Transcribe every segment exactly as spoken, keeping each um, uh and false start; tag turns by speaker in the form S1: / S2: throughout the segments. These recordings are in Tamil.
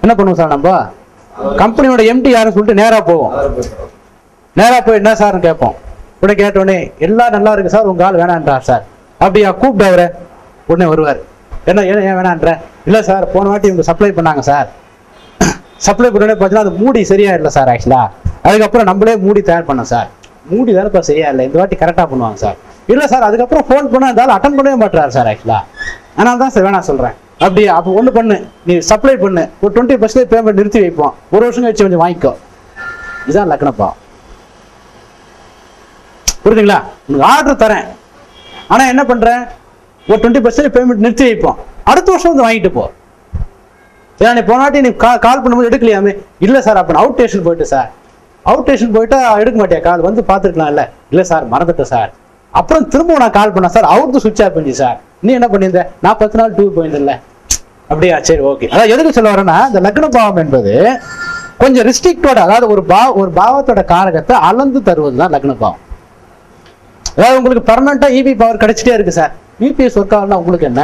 S1: என்ன பண்ணுவோம் சார், நம்ம கம்பெனியோட எம்டி யாரும் சொல்லிட்டு நேரா போவோம். நேரா போய் என்ன சார்னு கேட்போம். உடனே கேட்டோடனே எல்லாம் நல்லா இருக்கு சார், உங்க ஆள் வேணான்றார் சார். அப்படியா, கூப்பிட்டு அவரை. உடனே வருவார். என்ன ஏன் ஏன் வேணான்ற? இல்லை சார், போன வாட்டி இவங்க சப்ளை பண்ணாங்க சார். சப்ளை பண்ணோடனே பார்த்தீங்கன்னா அது மூடி சரியா இல்லை சார். ஆக்சுவலா அதுக்கப்புறம் நம்மளே மூடி தயார் பண்ணோம் சார். மூடி தானே இப்போ சரியா இல்லை, இந்த வாட்டி கரெக்டாக பண்ணுவாங்க சார். இல்லை சார், அதுக்கப்புறம் ஃபோன் பண்ணால் இருந்தாலும் அட்டன் பண்ணவே மாட்டார் சார். ஆக்சுவலா அதனால தான் சார் வேணாம் சொல்கிறேன். அப்படியே அப்போ ஒன்று பண்ணு, நீ சப்ளை பண்ணு, ஒரு டுவெண்ட்டி பர்சன்டேஜ் பேமெண்ட் நிறுத்தி வைப்போம், ஒரு வருஷம் கழிச்சு கொஞ்சம் வாங்கிக்கோ. இதுதான் லக்னப்பா. புரியுதுங்களா? உனக்கு ஆர்டர் தரேன், ஆனால் என்ன பண்ணுறேன், ஒரு டுவெண்ட்டி பர்சன்டேஜ் பேமெண்ட் நிறுத்தி வைப்போம், அடுத்த வருஷம் வந்து வாங்கிட்டு போ. ஏன்னா நீ போனாட்டி நீ கால் கால் பண்ணும்போது எடுக்கலையாமே. இல்லை சார், அப்போ அவுட் ஸ்டேஷன் போயிட்டு சார். அவுட் ஸ்டேஷன் போயிட்டா எடுக்க மாட்டியா கால், வந்து பார்த்துருக்கலாம். இல்லை இல்லை சார், மறந்துட்டேன் சார். அப்புறம் திரும்ப நான் கால் பண்ணேன் சார், அவுட் சுவிட்ச் ஆஃப் பண்ணி சார். நீ என்ன பண்ணியிருந்த? நான் பத்து நாள் டூர் போயிருந்தில்ல. அப்படியா, சரி ஓகே. அதாவது எதுக்கு சொல்ல வரேன்னா, இந்த லக்ன பாவம் என்பது கொஞ்சம் ரிஸ்ட்ரிக்டோட, அதாவது ஒரு பா ஒரு பாவத்தோட காரகத்தை அளந்து தருவது தான் லக்ன பாவம். அதாவது உங்களுக்கு பர்மனண்டா இபி பவர் கிடைச்சிட்டே இருக்கு சார். யூபிஎஸ் ஒர்க் ஆகலாம் உங்களுக்கு என்ன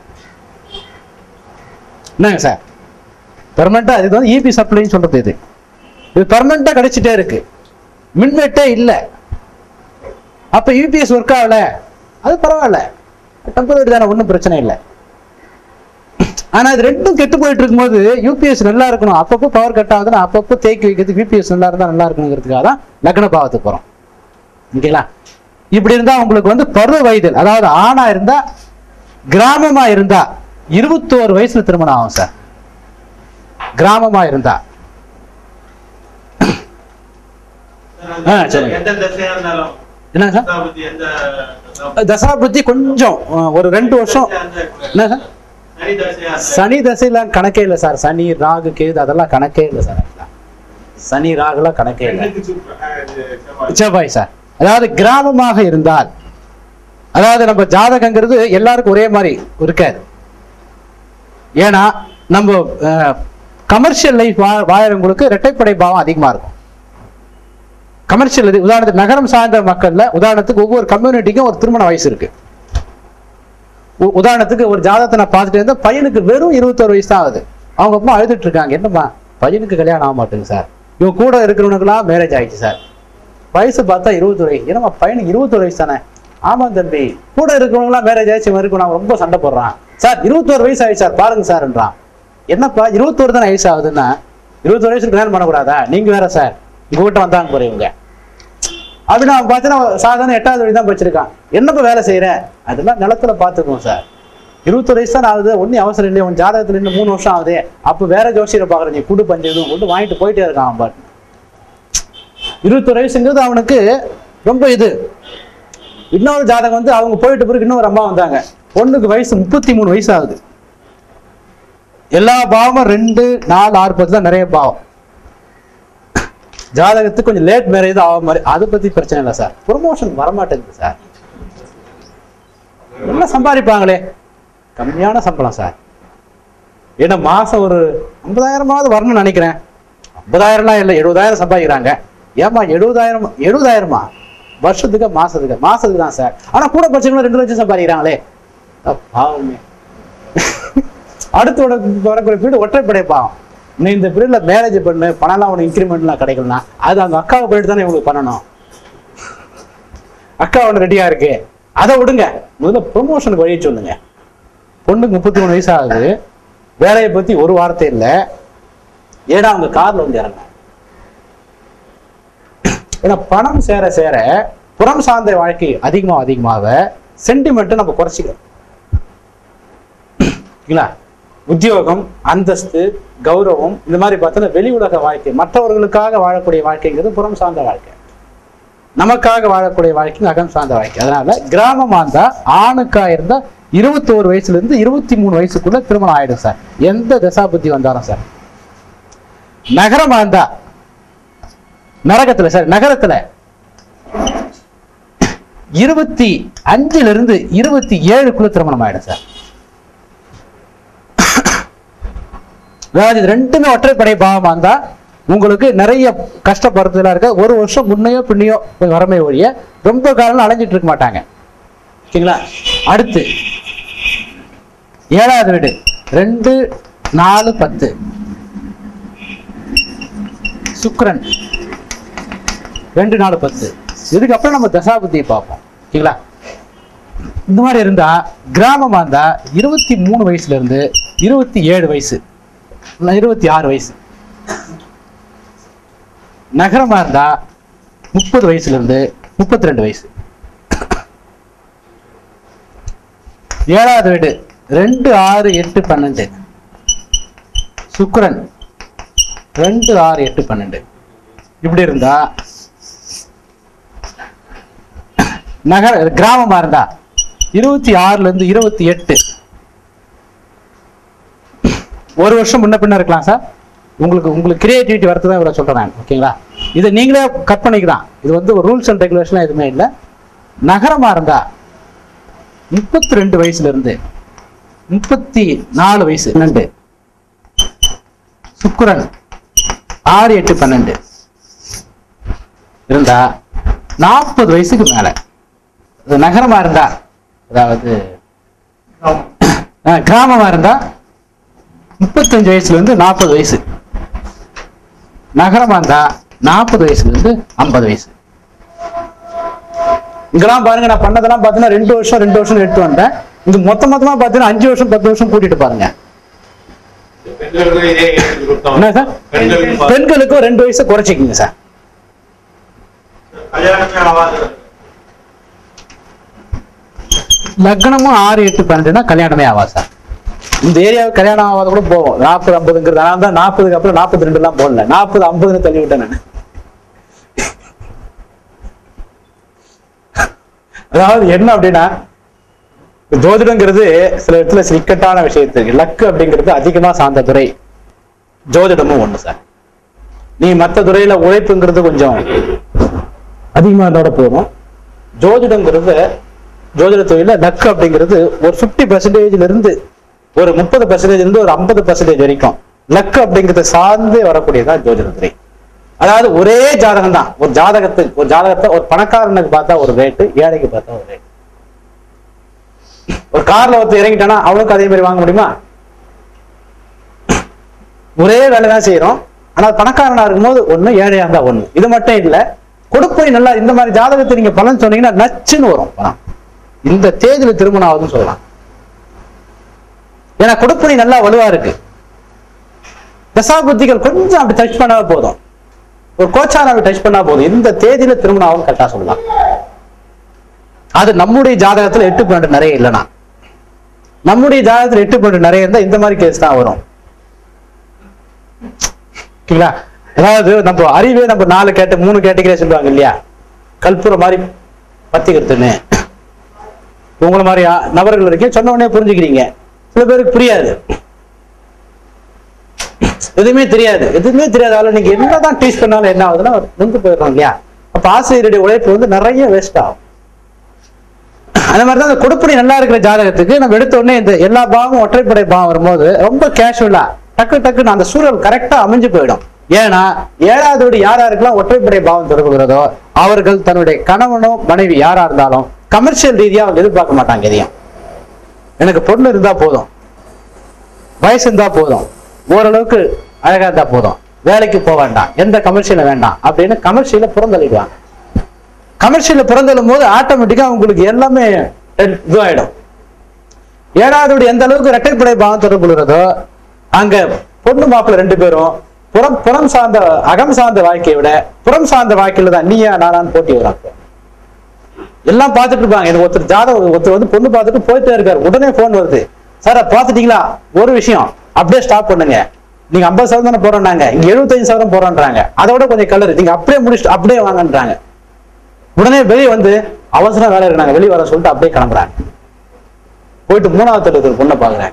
S1: என்னங்க சார்? பெர்மனண்டா இது வந்து இபி சப்ளைன்னு சொல்றது. இது இது பெர்மனண்டா கிடைச்சிட்டே இருக்கு, மின்வெட்டே இல்லை. அப்ப யூபிஎஸ் ஒர்க் ஆகல, அது பரவாயில்ல, டெம்பரரி தானே, ஒன்றும் பிரச்சனை இல்லை. ஆனா இது ரெண்டும் கெட்டு போயிட்டு இருக்கும்போது யூபிஎஸ் நல்லா இருக்கணும், அப்பப்போ பவர் கட் ஆகுதுன்னா அப்பப்போ தேக்கி வைக்கிறதுக்கு யூபிஎஸ் நல்லா இருந்தா நல்லா இருக்கணுங்கிறதுக்காக தான் லக்ன பாவத்துக்கு போறோம். ஓகேங்களா? இப்படி இருந்தா உங்களுக்கு வந்து பருவ வயதில், அதாவது ஆணா இருந்தா கிராமமா இருந்தா இருபத்தோரு வயசுல திருமணம் ஆகும் சார். கிராமமா இருந்தா என்ன சார், தசாபுத்தி கொஞ்சம் ஒரு ரெண்டு வருஷம். என்ன சார், சனி தசையெல்லாம் கணக்கே இல்லை சார். சனி ராகு கேது அதெல்லாம் கணக்கே இல்லை சார். சனி ராகுலாம் கணக்கே இல்லை. செவ்வாய் சார். அதாவது கிராமமாக இருந்தால், அதாவது நம்ம ஜாதகங்கிறது எல்லாருக்கும் ஒரே மாதிரி இருக்காது. ஏன்னா நம்ம கமர்ஷியல் லைஃப் வாழறவங்களுக்கு இரட்டைப்படை பாவம் அதிகமா இருக்கும். கமர்ஷியல் இது உதாரணத்துக்கு நகரம் சார்ந்த மக்கள்ல, உதாரணத்துக்கு ஒவ்வொரு கம்யூனிட்டிக்கும் ஒரு திருமண வயசு இருக்கு. உதாரணத்துக்கு ஒரு ஜாதகத்தை நான் பார்த்துட்டு இருந்தா பையனுக்கு வெறும் இருபத்தோரு வயசு தான் ஆகுது. அவங்க அப்பா அழுதுட்டு இருக்காங்க, என்னம்மா பையனுக்கு கல்யாணம் ஆக மாட்டேங்குது சார். இவங்க கூட இருக்கிறவனுக்குலாம் மேரேஜ் ஆயிடுச்சு சார். வயசு பார்த்தா இருபத்தொரு வயசு. என்னம்மா பையனுக்கு இருபத்தொரு வயசு தானே? ஆமா தம்பி, கூட இருக்கிறவங்களாம் மேரேஜ் ஆயிடுச்சு, இருக்கும் நான் ரொம்ப சண்டை போடுறான் சார். இருபத்தோரு வயசு ஆயிடுச்சு சார், பாருங்க சார்ன்றான். என்னப்பா இருபத்தோரு தானே வயசு ஆகுதுன்னா, இருபத்தொரு வயசுக்கு கல்யாணம் பண்ணக்கூடாதா? நீங்க வேற சார், உங்க வீட்டை வந்தாங்க போறீங்க அப்படின்னா பார்த்தீங்கன்னா சாதாரண எட்டாவது வழி தான் படிச்சிருக்கான். என்னப்பா வேலை செய்யற? அதெல்லாம் நிலத்துல பார்த்துக்குவோம் சார். இருபத்தொரு வயசு தான் ஆகுது, ஒன்னும் அவசரம் இல்லையா, உன் ஜாதகத்துல இன்னும் மூணு வருஷம் ஆகுது, அப்போ வேற ஜோசியரை பாக்குற, நீ குடு பஞ்சம் கொண்டு வாங்கிட்டு போயிட்டே இருக்கான். பாட்டு இருபத்தொரு வயசுங்கிறது அவனுக்கு ரொம்ப இது. இன்னொரு ஜாதகம் வந்து அவங்க போயிட்டு பிறகு இன்னொரு அம்மா வந்தாங்க, பொண்ணுக்கு வயசு முப்பத்தி மூணு வயசு ஆகுது. எல்லா பாவமும் ரெண்டு நாலு ஆறு பத்து தான் நிறைய பாவம். ஜாதகத்துக்கு கொஞ்சம் லேட் மேரேஜ் ஆக மாதிரி, அதை பத்தி பிரச்சனை இல்லை சார். ப்ரொமோஷன் வரமாட்டேங்குது சார். நல்லா சம்பாதிப்பாங்களே, கம்மியான சம்பளம் சார். ஏன்னா மாசம் ஒரு ஐம்பதாயிரமாவது வரணும்னு நினைக்கிறேன். ஐம்பதாயிரம்லாம் இல்லை, எழுபதாயிரம் சம்பாதிக்கிறாங்க. ஏமா எழுபதாயிரம் எழுபதாயிரமா வருஷத்துக்கு மாசத்துக்கு? மாசத்துக்கு தான் சார். ஆனா கூட படிச்சவங்களும் ரெண்டு லட்சம் சம்பாதிக்கிறாங்களே, பாவமே. அடுத்து வரக்கூடிய பீரியட் ஒற்றைப்படை பாவம். நீ இந்த பீரியட்ல மேரேஜ் பண்ணு, பணம்லாம் உனக்கு இன்க்ரிமெண்ட்லாம் கிடைக்கலனா அது அந்த அக்காவை போயிட்டு தானே இவங்களுக்கு பண்ணணும். அக்கா ஒன்று ரெடியா இருக்கு, அதை விடுங்க. முதல்ல ப்ரொமோஷனுக்கு வழி சொல்லுங்க. பொண்ணுக்கு முப்பத்தி மூணு வயசு ஆகுது, வேலையை பத்தி ஒரு வார்த்தை இல்லை. ஏன்னா அவங்க கார்ல வந்து இறங்க. ஏன்னா பணம் சேர சேர புறம் சார்ந்த வாழ்க்கை அதிகமாக அதிகமாக சென்டிமெண்ட்டை நம்ம குறைச்சிக்கிறோம். உத்தியோகம், அந்தஸ்து, கௌரவம், இந்த மாதிரி பார்த்தோன்னா வெளி உலக வாழ்க்கை, மற்றவர்களுக்காக வாழக்கூடிய வாழ்க்கைங்கிறது புறம் சார்ந்த வாழ்க்கை. நமக்காக வாழக்கூடிய வாழ்க்கை அகம் சார்ந்த வாழ்க்கை. அதனால கிராமமா இருந்தா ஆணுக்கா இருந்தா இருபத்தி ஒரு வயசுல இருந்து இருபத்தி மூணு வயசுக்குள்ள திருமணம் ஆயிடும் சார், எந்த தசாபுத்தி வந்தாலும் சார். நகரமா இருந்தா நரகத்துல சார், நகரத்துல இருபத்தி அஞ்சுல இருந்து இருபத்தி ஏழுக்குள்ள திருமணம் ஆயிடும் சார். அதாவது இது ரெண்டுமே ஒற்றைப்படை பாவமா இருந்தா உங்களுக்கு நிறைய கஷ்டப்படுறதுலாம் இருக்க. ஒரு வருஷம் முன்னையோ பின்னையோ வரமே ஒழிய ரொம்ப காலம் அலைஞ்சிட்டு இருக்க மாட்டாங்க. ஓகேங்களா? அடுத்து ஏழாவது வீடு ரெண்டு நாலு பத்து சுக்கிரன் ரெண்டு நாலு பத்து. இதுக்கப்புறம் நம்ம தசாபுத்தியை பார்ப்போம். ஓகேங்களா? இந்த மாதிரி இருந்தா கிராமமா இருந்தா இருபத்தி மூணு வயசுல இருந்து இருபத்தி ஏழு வயசு இருபத்தி ஆறு வயசு. நகரமா இருந்தா முப்பது வயசுல இருந்து முப்பத்தி ரெண்டு வயசு. ஏழாவது வீடு ரெண்டு ஆறு எட்டு பன்னெண்டு சுக்கிரன் ரெண்டு ஆறு எட்டு பன்னெண்டு. இப்படி இருந்தா நகர கிராமமா இருந்தா இருபத்தி ஆறுல இருந்து இருபத்தி எட்டு. ஒரு வருஷம் முன்ன பின்ன இருக்கலாம் சார். உங்களுக்கு உங்களுக்கு கிரியேட்டிவிட்டி வரது தான் இவரை சொல்றேன். ஓகேங்களா? இதை நீங்களே கட் பண்ணிக்கலாம். இது வந்து ஒரு ரூல்ஸ் அண்ட் ரெகுலேஷன் எதுவுமே இல்லை. நகரமா இருந்தா முப்பத்தி ரெண்டு வயசுல இருந்து முப்பத்தி நாலு வயசு பன்னெண்டு சுக்கிரன் ஆறு எட்டு பன்னெண்டு இருந்தா நாற்பது வயசுக்கு மேல. நகரமா இருந்தா அதாவது கிராமமா இருந்தா முப்பத்தஞ்சு வயசுல இருந்து நாற்பது வயசு. நகரமா இருந்தா நாற்பது வயசுல இருந்து ஐம்பது வயசு. இங்கெல்லாம் பாருங்க, நான் பண்ணதெல்லாம் பாத்தீங்கன்னா ரெண்டு வருஷம் ரெண்டு வருஷம் எடுத்து வந்தேன். இங்க மொத்த மொத்தமா பாத்தீங்கன்னா அஞ்சு வருஷம் பத்து வருஷம் கூட்டிட்டு பாருங்க. என்ன சார்? பெண்களுக்கும் ரெண்டு வயசு குறைச்சிக்கிங்க சார். லக்னமும் ஆறு எட்டு பன்னெண்டுனா கல்யாணமே ஆகாது சார். இந்த ஏரியாவுக்கு கல்யாணம் ஆகாத கூட போவோம். நாற்பது ஐம்பதுங்கிறது நான் தான் நாற்பதுக்கு அப்புறம் நாற்பத்தி ரெண்டு எல்லாம் போடல, நாற்பது ஐம்பதுன்னு தள்ளி விட்டேன் நான். அதாவது என்ன அப்படின்னா, ஜோதிடங்கிறது சில இடத்துல இக்கட்டான விஷயத்துக்கு லக்கு அப்படிங்கிறது அதிகமா சார்ந்த துறை. ஜோதிடமும் ஒண்ணு சார். நீ மற்ற துறையில உழைப்புங்கிறது கொஞ்சம் அதிகமா இருந்தாட போதும். ஜோதிடங்கிறது ஜோதிட தொழில லக்கு அப்படிங்கிறது ஒரு பிப்டி பெர்சன்டேஜ்ல இருந்து ஒரு முப்பது பெர்சன்டேஜ் இருந்து ஒரு ஐம்பது பெர்சன்டேஜ் வரைக்கும் லக்கு அப்படிங்கிறத சார்ந்து வரக்கூடியதான் ஜோதிட துறை. அதாவது ஒரே ஜாதகம் தான். ஒரு ஜாதகத்துக்கு ஒரு ஜாதகத்தை ஒரு பணக்காரனுக்கு பார்த்தா ஒரு ரேட்டு, ஏழைக்கு பார்த்தா ஒரு ரேட்டு. ஒரு கார்ல ஒருத்தர் இறங்கிட்டானா அவனுக்கு அதே மாதிரி வாங்க முடியுமா? ஒரே வேலைதான் செய்யறோம். ஆனா பணக்காரனா இருக்கும்போது ஒண்ணு, ஏழையா இருந்தா ஒண்ணு. இது மட்டும் இல்ல, கொடுப்பை நல்லா இந்த மாதிரி ஜாதகத்தை நீங்க பலன் சொன்னீங்கன்னா நச்சுன்னு வரும் பணம். இந்த தேதியில திருமணம் ஆகுதுன்னு சொல்லலாம். ஏன்னா கொடுப்பனை நல்லா வலுவா இருக்கு. தசாபுத்திகள் கொஞ்சம் அப்படி டச் பண்ணா போதும், ஒரு கோச்சாராவை டச் பண்ணா போதும், இந்த தேதியில திருமணம் ஆகும் கரெக்டா சொல்லலாம். அது நம்முடைய ஜாதகத்துல எட்டு பன்னெண்டு நிறைய இல்லைன்னா, நம்முடைய ஜாதகத்துல எட்டு பன்னெண்டு நிறைய இருந்தா இந்த மாதிரி கேஸ் தான் வரும். ஓகேங்களா? அதாவது நம்ம அறிவே நம்ம நாலு கேட்ட மூணு கேட்டகரியா சொல்லுவாங்க இல்லையா? கல்புர மாதிரி பத்திக்கிறதுன்னு உங்களை மாதிரி நபர்கள் வரைக்கும் சொன்ன உடனே புரிஞ்சுக்கிறீங்க. சில பேருக்கு புரியாது, எதுவுமே தெரியாது, எதுவுமே தெரியாதால நீங்க என்னதான் டீச் பண்ணாலும் என்ன ஆகுதுன்னா நொந்து போயிடுறோம் இல்லையா? அப்ப ஆசிரியருடைய உழைப்பு வந்து நிறைய வேஸ்ட் ஆகும். அந்த மாதிரிதான் அந்த கொடுப்பனை நல்லா இருக்கிற ஜாதகத்துக்கு நம்ம எடுத்த உடனே இந்த எல்லா பாவமும் ஒற்றைப்படை பாவம் வரும்போது ரொம்ப கேஷுவலா டக்கு டக்குன்னு அந்த சூழல் கரெக்டா அமைஞ்சு போயிடும். ஏன்னா ஏழாவது யார் யாருக்கெல்லாம் ஒற்றைப்படை பாவம் தொடர்புகிறதோ அவர்கள் தன்னுடைய கணவனோ மனைவி யாரா இருந்தாலும் கமர்ஷியல் ரீதியா அவங்க எதிர்பார்க்க மாட்டாங்க. எதையும் எனக்கு பொண்ணு இருந்தா போதும், வயசு இருந்தா போதும், ஓரளவுக்கு அழகா இருந்தா போதும், வேலைக்கு போக வேண்டாம், எந்த கமர்ஷியல வேண்டாம் அப்படின்னு கமர்ஷியல புறந்தள்ளிடுவாங்க. கமர்ஷியல புறந்தள்ளும் போது ஆட்டோமேட்டிக்கா உங்களுக்கு எல்லாமே இதுவாயிடும். ஏழாவது எந்த அளவுக்கு இரட்டைப்படை பாவம் தொடர்புகிறதோ அங்க பொண்ணு மாப்பிள்ள ரெண்டு பேரும் புறம் புறம் சார்ந்த அகம் சார்ந்த வாழ்க்கையை விட புறம் சார்ந்த வாழ்க்கையில தான் நீயா நானான்னு போட்டி வராங்க. எல்லாம் பார்த்துட்டு இருப்பாங்க. எனக்கு ஒருத்தர் ஜாதகம் ஒருத்தர் வந்து பொண்ணு பார்த்துட்டு போயிட்டே இருக்காரு, உடனே போன் வருது, சார் பாத்துட்டீங்களா? ஒரு விஷயம் அப்படியே ஸ்டாப் பண்ணுங்க, நீங்க ஐம்பது சதவீதம் தானே போறோம்னாங்க, இங்க எழுபத்தஞ்சு சதவீதம் போறோன்றாங்க, அதோட கொஞ்சம் கலர் நீங்க அப்படியே முடிச்சுட்டு அப்படியே வாங்கன்றாங்க. உடனே வெளியே வந்து அவசரம் வேலை இருக்கு, நாங்க வெளியே வர சொல்லிட்டு அப்படியே கிளம்புறாங்க. போயிட்டு மூணாவது தடவை பொண்ணை பாக்குறாங்க.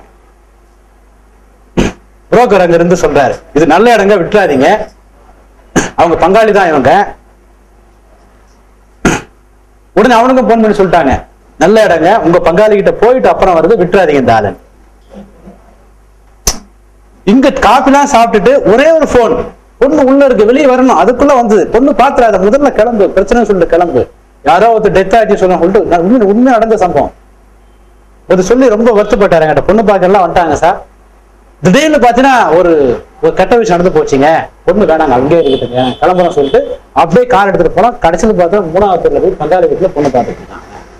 S1: புரோக்கர் அங்க இருந்து சொல்றாரு, இது நல்ல இடங்க விட்டுறாதீங்க, அவங்க பங்காளி தான் இவங்க. உடனே அவனுக்கும் போன் பண்ணி சொல்லிட்டாங்க, நல்ல இடங்க உங்க பங்காளி கிட்ட போயிட்டு அப்புறம் வருது, விட்டுறாதீங்க இந்த ஆளு. இங்க காப்பிலாம் சாப்பிட்டுட்டு ஒரே ஒரு போன், பொண்ணு உள்ள இருக்கு வெளியே வரணும், அதுக்குள்ள வந்தது, பொண்ணு பாத்துறாத முதல்ல கிளம்பு, பிரச்சனை சொல்லிட்டு கிளம்பு, யாரோ ஒருத்தர் டெத் ஆச்சு சொன்ன சொல்லிட்டு உண்மை உண்மை நடந்த சம்பவம் ஒரு சொல்லி ரொம்ப வருத்தப்பட்டாரு. என்கிட்ட பொண்ணு பார்க்க எல்லாம் வந்துட்டாங்க சார், திடீர்னு பாத்தீங்கன்னா ஒரு ஒரு கெட்ட விஷயம் நடந்து போச்சுங்க, பொண்ணு வேணாங்க அங்கேயே இருக்குதுங்க கிளம்புறோம் சொல்லிட்டு அப்படியே கார் எடுத்துட்டு போனோம். கடைசியில் பார்த்தா மூணாவது தெருல போய் பங்காளி வீட்டுல பொண்ணு பார்த்துட்டு இருக்காங்க.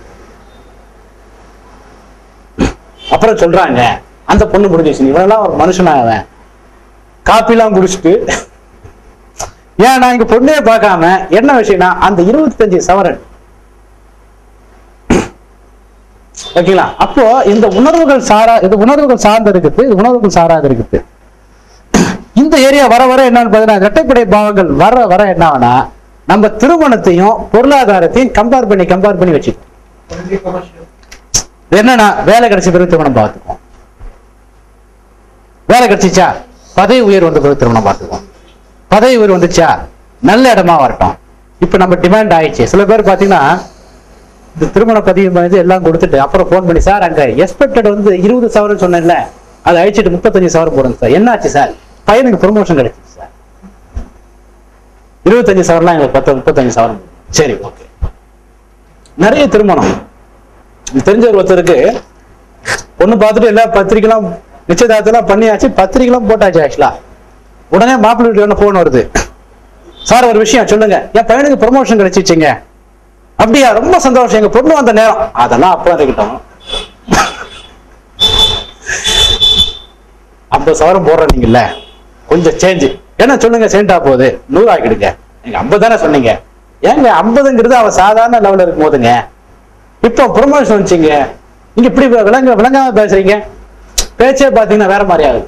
S1: அப்புறம் சொல்றாங்க அந்த பொண்ணு முடிஞ்சிச்சு, இவனெல்லாம் ஒரு மனுஷனாக காப்பிலாம் குடிச்சிட்டு ஏன் நான் இங்க பொண்ணே பார்க்காம என்ன விஷயம்னா அந்த இருபத்தஞ்சு சவரன் ஓகேங்களா. அப்போ இந்த உணர்வுகள் சாரா இது உணர்வுகள் சார்ந்து இருக்குது, இது உணர்வுகள் சாராது இருக்குது. இந்த ஏரியா வர வர என்னன்னு பாத்தீங்கன்னா இரட்டைப்படை பாவங்கள் வர வர என்ன ஆனா நம்ம திருமணத்தையும் பொருளாதாரத்தையும் கம்பேர் பண்ணி கம்பேர் பண்ணி வச்சுக்கோம். என்னன்னா வேலை கிடைச்ச பிறகு திருமணம் பார்த்துக்குவோம், வேலை கிடைச்சிச்சா பதவி உயர் வந்த பிறகு திருமணம் பார்த்துக்குவோம், பதவி உயர் வந்துச்சா நல்ல இடமா வரட்டும். இப்ப நம்ம டிமாண்ட் ஆயிடுச்சு. சில பேர் பாத்தீங்கன்னா இந்த திருமண பதிவு வந்து எல்லாம் கொடுத்துட்டு அப்புறம் போன் பண்ணி சார் அங்க எக்ஸ்பெக்டட் வந்து இருபது சவரம் சொன்னேன்ல அதை அழிச்சிட்டு முப்பத்தஞ்சு சவரம் போடுங்க சார், என்னாச்சு சார் பையனுக்கு ப்ரொமோஷன் கிடைச்சிச்சு சார், இருபத்தஞ்சு சவரம்லாம் எங்களுக்கு பத்து முப்பத்தஞ்சு சவரம். சரி ஓகே. நிறைய திருமணம் தெரிஞ்ச ஒருத்தருக்கு பொண்ணு பார்த்துட்டு எல்லா பத்திரிக்கைலாம் நிச்சயதார்த்தம் பண்ணியாச்சு, பத்திரிக்கைலாம் போட்டாச்சு. ஆக்சுவலா உடனே மாப்பிள்ளை வீட்டுக்கு போன் வருது, சார் ஒரு விஷயம் சொல்லுங்க, என் பையனுக்கு ப்ரொமோஷன் கிடைச்சிச்சுங்க. அப்படியா, ரொம்ப சந்தோஷம், எங்க பொண்ணு வந்த நேரம். அதெல்லாம் அப்புறம் இருக்கட்டும், ஐம்பது சவரம் போடுறீங்கல்ல கொஞ்சம் சேஞ்சு என்ன சொல்லுங்க, சேண்டா போகுது நூறு ஆக்கிடுங்க. நீங்க ஐம்பது தானே சொன்னீங்க, ஏங்க ஐம்பதுங்கிறது அவன் சாதாரண லெவலில் இருக்கும் போதுங்க, இப்போ ப்ரொமோஷன் வச்சுங்க நீங்க இப்படி விளங்க விளங்காம பேசுறீங்க. பேச்சே பாத்தீங்கன்னா வேற மாதிரி ஆகுது.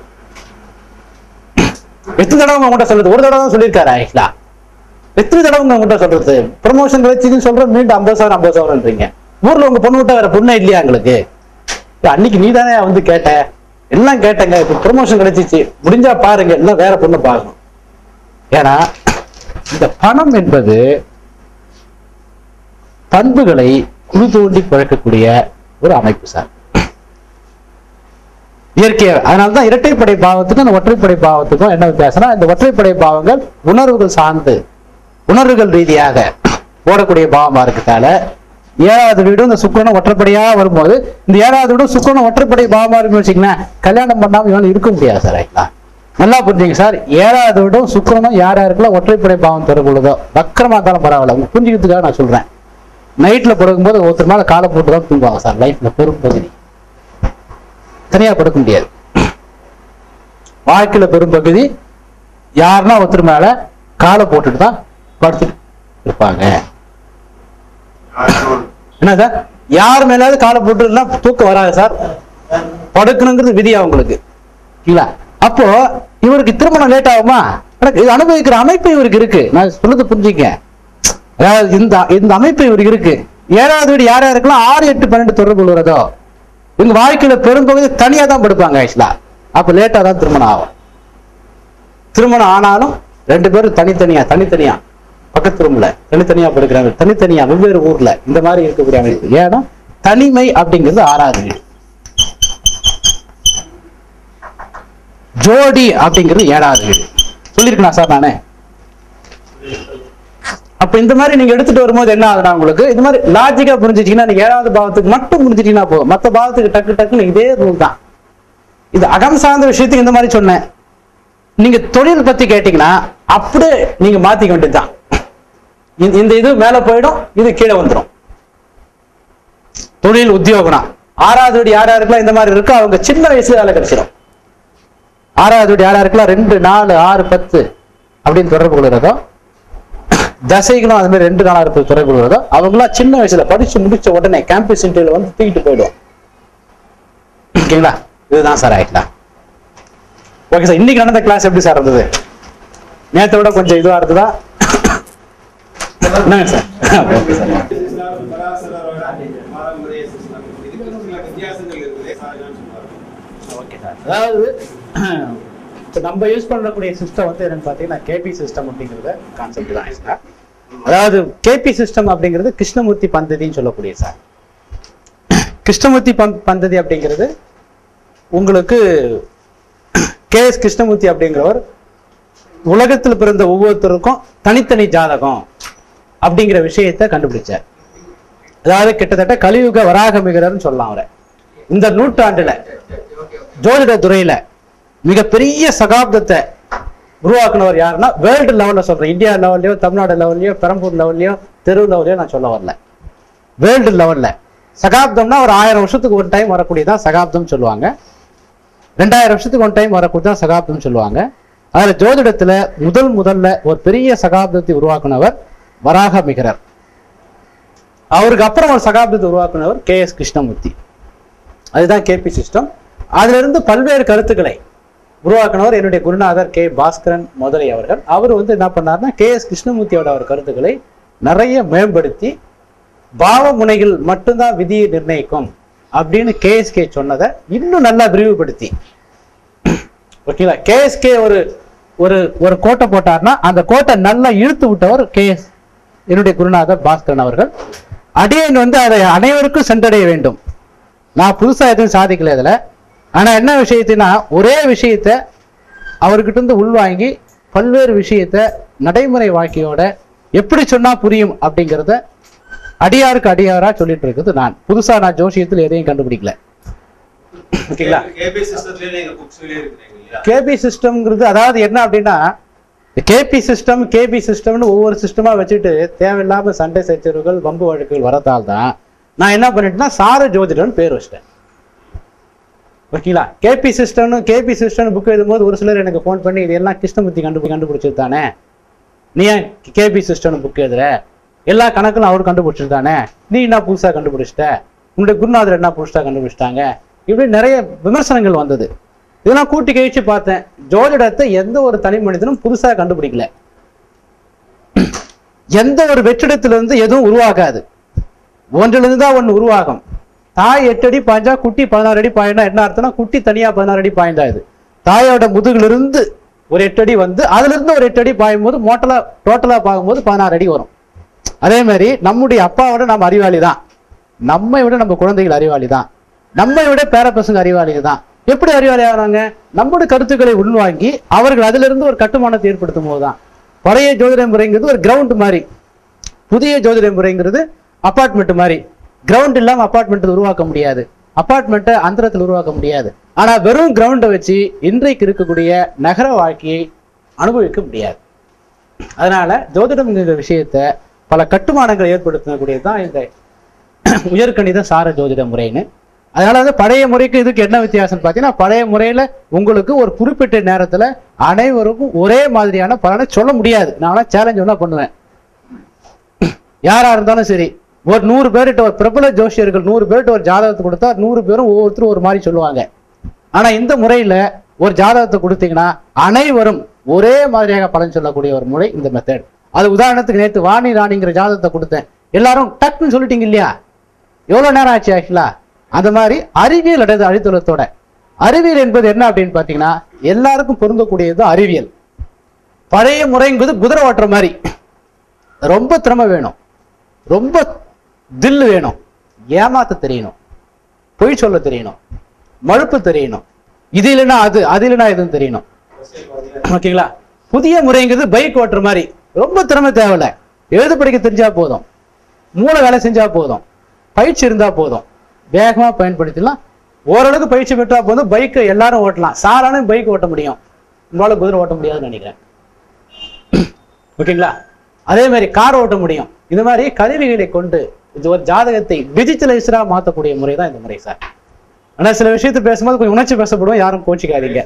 S1: எத்தனை தடவை உங்ககிட்ட சொல்றது, ஒரு தடவை தான் சொல்லியிருக்காரு ஆக்சுவலா, எத்தனை தடவை உங்ககிட்ட சொல்றது ப்ரொமோஷன் கிடைச்சுன்னு சொல்றோம், மீண்டும் ஐம்பது சவரம் ஐம்பது சவரம்ன்றீங்க. ஊர்ல உங்க பொண்ணு விட்டா வேற பொண்ணே இல்லையா உங்களுக்கு? அன்னைக்கு நீ தானே வந்து கேட்ட, எல்லாம் கேட்டங்க, இப்ப ப்ரொமோஷன் கிடைச்சிச்சு முடிஞ்சா பாருங்க, எல்லாம் வேற பொண்ணு பார்க்கணும். ஏன்னா இந்த பணம் என்பது பண்புகளை குழு தோண்டி பழக்கக்கூடிய ஒரு அமைப்பு சார், இயற்கையாக. அதனால்தான் இரட்டைப்படை பாவத்துக்கும் அந்த ஒற்றைப்படை பாவத்துக்கும் என்ன வித்தியாசம்னா, இந்த ஒற்றைப்படை பாவங்கள் உணர்வுகள் சார்ந்து உணர்வுகள் ரீதியாக ஓடக்கூடிய பாவமா இருக்கிறதால ஏழாவது வீடும் இந்த சுக்கிரனும் ஒற்றைப்படையா வரும்போது இந்த ஏழாவது வீடும் சுக்கிரனும் ஒற்றைப்படை பாவமா இருக்குன்னு வச்சுக்கங்களேன், கல்யாணம் பண்ணாம இவனால இருக்க முடியாது சார். ஆயிங்களா நல்லா புரிஞ்சுங்க சார், ஏழாவது வீடும் சுக்கிரனும் யார் யாருக்குலாம் ஒற்றைப்படை பாவம் தொடர்புள்ளதோ வக்கரமா இருந்தாலும் பரவாயில்ல, உங்க புரிஞ்சுக்கிறதுக்காக நான் சொல்றேன். நைட்ல படுக்கும்போது ஒருத்தர் மேல காலை போட்டுதான் தூங்குவாங்க சார். லைஃப்ல பெரும் பகுதி தனியா படுக்க முடியாது. வாழ்க்கையில பெரும் பகுதி யாருன்னா ஒருத்தர் மேல காலை போட்டுட்டு தான் படுத்துட்டு இருப்பாங்க. என்ன சார், யார் மேலாவது காலை போட்டுனா தூக்கம் வராது சார், படுக்கணுங்கிறது விதியா உங்களுக்கு இல்ல. அப்போ இவருக்கு திருமணம் லேட் ஆகுமா, இது அனுபவிக்கிற அமைப்பு இவருக்கு இருக்கு. நான் சொல்றது புரிஞ்சுக்க, அதாவது இந்த இந்த அமைப்பு இவருக்கு இருக்கு. ஏழாவது வீடு யார் யாருக்கெல்லாம் ஆறு எட்டு பன்னெண்டு தொடர்பு கொள்வதோ இவங்க வாழ்க்கையில பெரும்பகுதி தனியா தான் படுப்பாங்க ஆக்சுவலா. அப்ப லேட்டா தான் திருமணம் ஆகும். திருமணம் ஆனாலும் ரெண்டு பேரும் தனித்தனியா தனித்தனியா பக்கத்து ரூம்ல தனித்தனியா படுக்கிறாங்க, தனித்தனியா வெவ்வேறு ஊர்ல இந்த மாதிரி இருக்கக்கூடிய அமைப்பு. ஏன்னா தனிமை அப்படிங்கிறது ஆறாவது வீடு, ஜோடி அப்படிங்கிறது ஏழாவது வீடு. சொல்லிருக்கேன் சார் நானே. அப்ப இந்த மாதிரி நீங்க எடுத்துட்டு வரும்போது என்ன ஆகுதுன்னா, உங்களுக்கு இந்த மாதிரி லாஜிக்கா புரிஞ்சிட்டீங்கன்னா நீங்க ஏழாவது பாவத்துக்கு மட்டும் புரிஞ்சிட்டீங்கன்னா போதும், மற்ற பாவத்துக்கு டக்கு டக்குன்னு இதே ரூல் தான். இது அகம் சார்ந்த விஷயத்துக்கு இந்த மாதிரி சொன்னேன். நீங்க தொழில் பத்தி கேட்டீங்கன்னா அப்படியே நீங்க மாத்திக்க வேண்டியதுதான். இந்த இது மேல போயிடும், இது கீழே வந்துடும். தொழில் உத்தியோகம்னா ஆறாவது வீடு யார் யாருக்கெல்லாம் இந்த மாதிரி இருக்கோ அவங்க சின்ன வயசுல வேலை கிடைச்சிடும். ஆறாவது வீடு யார் யாருக்கெல்லாம் ரெண்டு நாலு ஆறு பத்து அப்படின்னு தொடர்பு கொள்கிறதோ, தசைகளும் அது மாதிரி ரெண்டு நாளா இருப்பது தொடர்பு கொள்கிறதோ அவங்களாம் சின்ன வயசுல படிச்சு முடிச்ச உடனே கேம்பஸ் இன்டர்வியூல வந்து தூக்கிட்டு போயிடும். ஓகேங்களா, இதுதான் சார் ஆயிக்கலாம். ஓகே சார், இன்னைக்கு நடந்த கிளாஸ் எப்படி சார் இருந்தது? நேற்றை விட கொஞ்சம் இதுவா இருந்ததா? என்னங்க sir? Okay sir. Okay sir, அதாவது இப்போ நம்ம யூஸ் பண்ணக்கூடிய சிஸ்டம் வந்து என்னன்னு பார்த்தீங்கன்னா கேபி சிஸ்டம் அப்படிங்கிறது கான்செப்ட் தான் சார். அதாவது கேபி சிஸ்டம் அப்படிங்கிறது கிருஷ்ணமூர்த்தி பந்ததின்னு சொல்லக்கூடிய சார். கிருஷ்ணமூர்த்தி பந்ததி அப்படிங்கிறது உங்களுக்கு கே எஸ் கிருஷ்ணமூர்த்தி அப்படிங்கிறவர் உலகத்தில் பிறந்த ஒவ்வொருத்தருக்கும் தனித்தனி ஜாதகம் அப்படிங்கிற விஷயத்தை கண்டுபிடிச்சார். அதாவது கிட்டத்தட்ட கலியுக வராக மிகரர்னு சொல்லலாம் அவரை. இந்த நூற்றாண்டுல ஜோதிட துறையில மிகப்பெரிய சகாப்தத்தை உருவாக்குனவர் யாருன்னா வேர்ல்டு லெவல்ல சொல்றேன். இந்தியா லெவல்லையோ, தமிழ்நாடு லெவல்லையோ, பெரம்பூர் லெவல்லையோ, தெரு லெவல்லையோ நான் சொல்ல வரல. வேர்ல்டு லெவல்ல சகாப்தம்னா ஒரு ஆயிரம் வருஷத்துக்கு ஒரு டைம் வரக்கூடியதான் சகாப்தம் சொல்லுவாங்க. ரெண்டாயிரம் வருஷத்துக்கு ஒன் டைம் வரக்கூடியதான் சகாப்தம் சொல்லுவாங்க. அதுல ஜோதிடத்துல முதல் முதல்ல ஒரு பெரிய சகாப்தத்தை உருவாக்குனவர் வராக மிகரர். அவருக்கு அப்புறம் ஒரு சகாப்தத்தை உருவாக்குனவர் கே எஸ் கிருஷ்ணமூர்த்தி. அதுதான் கேபி சிஸ்டம். அதுல இருந்து பல்வேறு கருத்துக்களை உருவாக்குனவர் என்னுடைய குருநாதர் கே பாஸ்கரன் முதலை அவர்கள். அவர் வந்து என்ன பண்ணார்னா கே எஸ் கிருஷ்ணமூர்த்தியோட அவர் கருத்துக்களை நிறைய மேம்படுத்தி பாவ முனைகள் மட்டும்தான் விதியை நிர்ணயிக்கும் அப்படின்னு கேஎஸ்கே சொன்னதை இன்னும் நல்லா விரிவுபடுத்தி, ஓகேங்களா, கேஎஸ்கே ஒரு ஒரு ஒரு கோட்டை போட்டார்னா அந்த கோட்டை நல்லா இழுத்து விட்டவர் கே எஸ் என்னுடைய குருநாதர் பாஸ்கரன் அவர்கள். அடியன் வந்து அதை அனைவருக்கும் சென்றடைய வேண்டும். நான் புதுசா எதுவும் சாதிக்கல இதுல. ஆனா என்ன விஷயத்தினா ஒரே விஷயத்த அவர்கிட்ட இருந்து உள்வாங்கி பல்வேறு விஷயத்த நடைமுறை வாழ்க்கையோட எப்படி சொன்னா புரியும் அப்படிங்கிறத அடியாருக்கு அடியாரா சொல்லிட்டு இருக்குது. நான் புதுசா நான் ஜோசியத்தில் எதையும் கண்டுபிடிக்கல. ஓகேங்களா? கேபி சிஸ்டம்ங்கிறது அதாவது என்ன அப்படின்னா கேபி சிஸ்டம் கேபி சிஸ்டம்னு ஒவ்வொரு சிஸ்டமா வச்சுட்டு தேவையில்லாம சண்டை சச்சரவுகள் வம்பு வழக்குகள் வரத்தால் தான் நான் என்ன பண்ணிட்டேன்னா சார ஜோதிடம்னு பேர் வச்சிட்டேன். ஓகேங்களா? கேபி சிஸ்டம்னு கேபி சிஸ்டம் புக் எழுதும்போது ஒரு சிலர் எனக்கு ஃபோன் பண்ணி இதெல்லாம் கிருஷ்ணமூர்த்தி கண்டுபிடி கண்டுபிடிச்சது தானே, நீ ஏன் கேபி சிஸ்டம்னு புக் எழுதுற, எல்லா கணக்கும் அவர் கண்டுபிடிச்சது தானே, நீ என்ன புதுசா கண்டுபிடிச்சிட்ட, உன்னுடைய குருநாதர் என்ன புதுசா கண்டுபிடிச்சிட்டாங்க, இப்படி நிறைய விமர்சனங்கள் வந்தது. இதெல்லாம் கூட்டி கழிச்சு பார்த்தேன். ஜோதிடத்தை எந்த ஒரு தனி மனிதனும் புதுசா கண்டுபிடிக்கல. எந்த ஒரு வெற்றிடத்திலிருந்து எதுவும் உருவாகாது, ஒன்றிலிருந்து தான் ஒன்று உருவாகும். தாய் எட்டு அடி பாய்ஞ்சா குட்டி பதினாறு அடி பாயினா என்ன அர்த்தம்னா குட்டி தனியா பதினாறு அடி பாய்ந்தா இது தாயோட முதுகிலிருந்து ஒரு எட்டு அடி வந்து அதுல இருந்து ஒரு எட்டு அடி பாயும் போது மோட்டலா டோட்டலா பார்க்கும்போது பதினாறு அடி வரும். அதே மாதிரி நம்முடைய அப்பாவோட நம்ம அறிவாளி தான், நம்மை விட நம்ம குழந்தைகள் அறிவாளி தான், நம்மை விட பேர பசங்க அறிவாளி தான். எப்படி அறிவாளி ஆகிறாங்க? நம்முடைய கருத்துக்களை உள்வாங்கி அவர்கள் அதுல இருந்து ஒரு கட்டுமானத்தை ஏற்படுத்தும் போதுதான். பழைய ஜோதிட முறைங்கிறது ஒரு கிரவுண்ட் மாதிரி, புதிய ஜோதிட முறைங்கிறது அபார்ட்மெண்ட் மாதிரி. கிரவுண்ட் இல்லாம அபார்ட்மெண்ட் உருவாக்க முடியாது, அபார்ட்மெண்ட்டை அந்தரத்தில் உருவாக்க முடியாது. ஆனா வெறும் கிரவுண்டை வச்சு இன்றைக்கு இருக்கக்கூடிய நகர வாழ்க்கையை அனுபவிக்க முடியாது. அதனால ஜோதிடம்ங்கிற விஷயத்த பல கட்டுமானங்களை ஏற்படுத்தக்கூடியதுதான் இந்த உயர்கணித சார ஜோதிட முறைன்னு. அதனால வந்து பழைய முறைக்கு இதுக்கு என்ன வித்தியாசம் பார்த்தீங்கன்னா, பழைய முறையில உங்களுக்கு ஒரு குறிப்பிட்ட நேரத்துல அனைவருக்கும் ஒரே மாதிரியான பலனை சொல்ல முடியாது. நான் சேலஞ்ச் ஒன்றா பண்ணுவேன். யாரா இருந்தாலும் சரி, ஒரு நூறு பேர்கிட்ட ஒரு பிரபல ஜோசியர்கள் நூறு பேர்கிட்ட ஒரு ஜாதகத்தை கொடுத்தா நூறு பேரும் ஒவ்வொருத்தரும் ஒரு மாதிரி சொல்லுவாங்க. ஆனா இந்த முறையில ஒரு ஜாதகத்தை கொடுத்தீங்கன்னா அனைவரும் ஒரே மாதிரியாக பலன் சொல்லக்கூடிய ஒரு முறை இந்த மெத்தட். அது உதாரணத்துக்கு நேற்று வாணி ராணிங்கிற ஜாதகத்தை கொடுத்தேன், எல்லாரும் டக்குன்னு சொல்லிட்டீங்க இல்லையா, எவ்வளவு நேரம் ஆச்சு ஆக்சுவலா. அந்த மாதிரி அறிவியல் அடைந்த அழித்துலத்தோட அறிவியல் என்பது என்ன அப்படின்னு பாத்தீங்கன்னா எல்லாருக்கும் பொருந்தக்கூடியது அறிவியல். பழைய முறைங்கிறது குதிரை ஓட்டுற மாதிரி, ரொம்ப திறமை வேணும், ரொம்ப தில்லு வேணும், ஏமாத்த தெரியணும், பொய் சொல்ல தெரியணும், மழுப்பு தெரியணும், இது இல்லைன்னா அது அது இல்லைன்னா இதுன்னு தெரியணும். ஓகேங்களா? புதிய முறைங்கிறது பைக் ஓட்டுற மாதிரி, ரொம்ப திறமை தேவையில்லை, எழுத படிக்க தெரிஞ்சா போதும், மூளை வேலை செஞ்சா போதும், பயிற்சி இருந்தா போதும், வேகமா பயன்படுத்திடலாம். ஓரளவுக்கு பயிற்சி பெற்றா போதும், பைக்கை எல்லாரும் ஓட்டலாம். சாரான பைக் ஓட்ட முடியும், உங்களால குதிரை ஓட்ட முடியாதுன்னு நினைக்கிறேன். ஓகேங்களா? அதே மாதிரி கார் ஓட்ட முடியும். இந்த மாதிரி கருவிகளை கொண்டு இது ஒரு ஜாதகத்தை டிஜிட்டலைஸ்டா மாற்றக்கூடிய முறை தான் இந்த முறை சார். ஆனா சில விஷயத்தை பேசும்போது கொஞ்சம் உணர்ச்சி பேசப்படுவோம், யாரும் கோச்சிக்காதீங்க.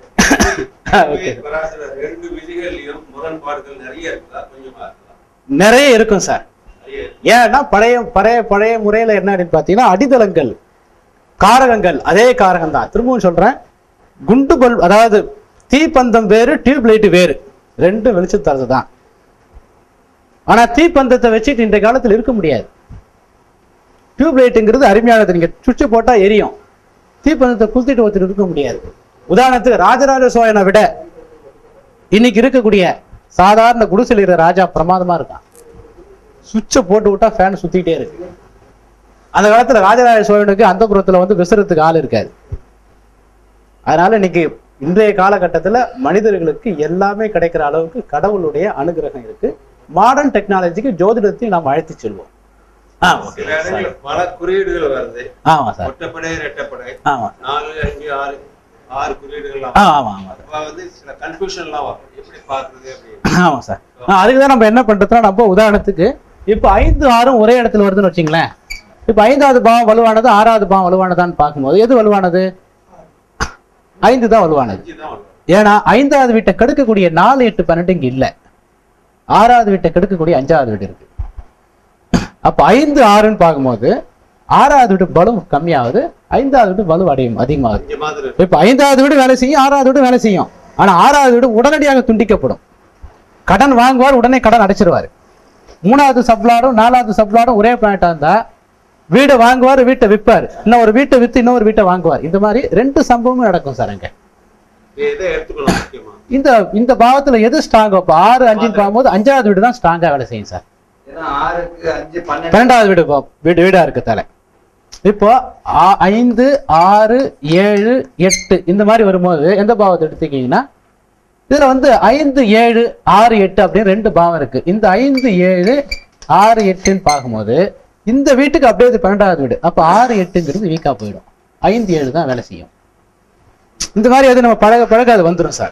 S1: நிறைய இருக்கும் சார். ஏன்னா பழைய பழைய பழைய முறையில என்ன அப்படின்னு பாத்தீங்கன்னா அடித்தளங்கள் காரகங்கள் அதே காரகம் தான். திரும்பவும் சொல்றேன், குண்டு பல்ப் அதாவது தீப்பந்தம் வேறு டியூப் லைட் வேறு, ரெண்டும் வெளிச்சம் தரது தான். ஆனா தீப்பந்தத்தை வச்சுட்டு இந்த காலத்தில் இருக்க முடியாது. டியூப் லைட்டுங்கிறது அருமையானது, நீங்க சுவிட்சு போட்டா எரியும். தீப்பந்தத்தை குத்திட்டு ஒருத்தர் இருக்க முடியாது. உதாரணத்துக்கு ராஜராஜ சோழனை விட இன்னைக்கு இருக்கக்கூடிய சாதாரண குடிசையில் இருக்கிற ராஜா பிரமாதமா இருக்கான். சுவிட்சை போட்டு விட்டா ஃபேன் சுத்திட்டே இருக்கு. அந்த காலத்துல ராஜராஜ சோழனுக்கு அந்த புறத்துல வந்து விசுறதுக்கு ஆள் இருக்காது. அதனால இன்னைக்கு இன்றைய காலகட்டத்துல மனிதர்களுக்கு எல்லாமே கிடைக்கிற அளவுக்கு கடவுளுடைய அனுகிரகம் இருக்கு. மாடர்ன் டெக்னாலஜிக்கு ஜோதிடத்தையும் நாம் அழைத்து செல்வோம்.
S2: பல குறியீடுகள் வருது.
S1: ஆமா சார்.
S2: ஒட்டப்படை ரெட்டப்படை
S1: ஆமா
S2: நாலு அஞ்சு ஆறு ஆறு குறியீடுகள்.
S1: ஆ ஆமா ஆமா
S2: வந்து சில கன்ஃபியூஷன்லாம் வரும், எப்படி பார்க்குறது அப்படின்னு.
S1: ஆமா சார். அதுக்கு தான் நம்ம என்ன பண்றதுன்னா, நம்ம உதாரணத்துக்கு இப்போ ஐந்து ஆறும் ஒரே இடத்துல வருதுன்னு வச்சுங்களேன். இப்போ ஐந்தாவது பாவம் வலுவானது, ஆறாவது பாவம் வலுவானதான்னு பார்க்கும்போது எது வலுவானது? ஐந்து தான் வலுவானது. ஏன்னா ஐந்தாவது வீட்டை கெடுக்கக்கூடிய நாலு எட்டு பன்னெண்டு இங்க இல்லை. ஆறாவது வீட்டை கெடுக்கக்கூடிய அஞ்சாவது வீடு இருக்கு. அப்ப ஐந்து ஆறுன்னு பார்க்கும்போது ஆறாவது வீடு பலு கம்மியாகுது, ஐந்தாவது வீடு பலு அடையும் அதிகமாகுது. இப்ப ஐந்தாவது வீடு வேலை செய்யும், ஆறாவது வீடு வேலை செய்யும். ஆனா ஆறாவது வீடு உடனடியாக துண்டிக்கப்படும். கடன் வாங்குவார், உடனே கடன் அடைச்சிருவாரு. மூணாவது சப்ளாடும் நாலாவது சப்ளாடும் ஒரே பிளானட்டா இருந்தா வீடை வாங்குவார், வீட்டை விற்பார், இன்னும் ஒரு வீட்டை வித்து இன்னொரு வீட்டை வாங்குவார். இந்த மாதிரி ரெண்டு சம்பவமும் நடக்கும் சார். அங்க இந்த இந்த பாவத்துல எது ஸ்ட்ராங்கோ? இப்போ ஆறு அஞ்சுன்னு பார்க்கும்போது அஞ்சாவது வீடு தான் ஸ்ட்ராங்கா வேலை செய்யும் சார். பன்னெண்டாவது வீடு வீடு வீடா இருக்கு தலை. இப்போ ஐந்து ஆறு ஏழு எட்டு இந்த மாதிரி வரும்போது எந்த பாவத்தை எடுத்துக்கிங்கன்னா, இதுல வந்து ஐந்து ஏழு ஆறு எட்டு அப்படின்னு ரெண்டு பாவம் இருக்கு. இந்த ஐந்து ஏழு ஆறு எட்டுன்னு பார்க்கும்போது இந்த வீட்டுக்கு அப்படியே பன்னெண்டாவது வீடு. அப்ப ஆறு எட்டுங்கிறது வீக்கா போயிடும், ஐந்து ஏழு தான் வேலை செய்யும். இந்த மாதிரி அது நம்ம பழக பழக அது வந்துடும் சார்.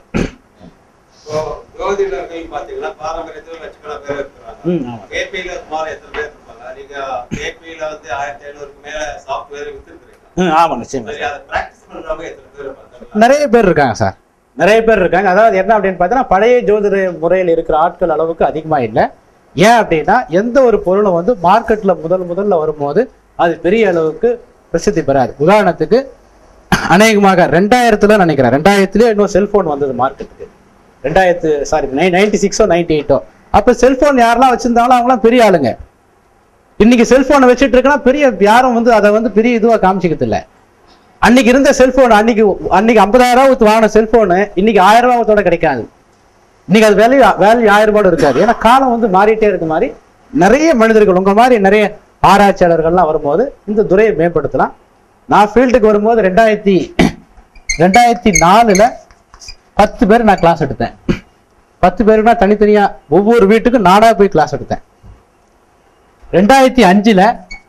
S1: நிறைய பேர் இருக்காங்க சார், நிறைய பேர் இருக்காங்க. அதாவது என்ன அப்படின்னு பார்த்தீங்கன்னா, பழைய ஜோதிட முறையில் இருக்கிற ஆட்கள் அளவுக்கு அதிகமா இல்லை. ஏன் அப்படின்னா, எந்த ஒரு பொருளும் வந்து மார்க்கெட்ல முதல் முதல்ல வரும்போது அது பெரிய அளவுக்கு பிரசித்தி பெறாது. உதாரணத்துக்கு அநேகமாக ரெண்டாயிரத்துல நினைக்கிறேன், ரெண்டாயிரத்துலயே இன்னும் செல்போன் வந்தது மார்க்கெட்டுக்கு. ரெண்டாயிரத்து சாரி நைன்டி சிக்ஸோ நைன்டி எயிட்டோ அப்ப செல்போன் யாரெல்லாம் வச்சிருந்தாலும் அவங்களாம் பெரிய ஆளுங்க. இன்னைக்கு செல்போனை வச்சுட்டு இருக்கா பெரிய யாரும் வந்து அதை வந்து பெரிய இதுவா காமிச்சிக்கிறது இல்லை. அன்னைக்கு இருந்த செல்போன் அன்னைக்கு அன்னைக்கு ஐம்பதாயிரம் ரூபாய் வாங்கின செல்போனு இன்னைக்கு ஆயிரம் ரூபாயத்தோட கிடைக்காது. இன்னைக்கு அது வேல்யூ வேல்யூ ஆயிரம் ரூபாய் இருக்காது. ஏன்னா காலம் வந்து மாறிட்டே இருக்க மாதிரி நிறைய மனிதர்கள் உங்க மாதிரி நிறைய ஆராய்ச்சியாளர்கள்லாம் வரும்போது இந்த துறையை மேம்படுத்தலாம். நான் ஃபீல்டுக்கு வரும்போது ரெண்டாயிரத்தி ரெண்டாயிரத்தி நாலுல பத்து பேர் நான் கிளாஸ் எடுத்தேன். பத்து பேருக்கு நான் தனித்தனியா ஒவ்வொரு வீட்டுக்கும் நாடா போய் கிளாஸ் எடுத்தேன். ரெண்டாயிரத்தி அஞ்சுல